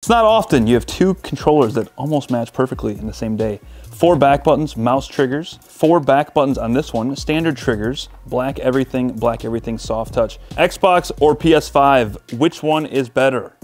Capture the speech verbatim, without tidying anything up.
It's not often you have two controllers that almost match perfectly in the same day. Four back buttons, mouse triggers, four back buttons on this one, standard triggers, black everything, black everything soft touch. Xbox or P S five, which one is better?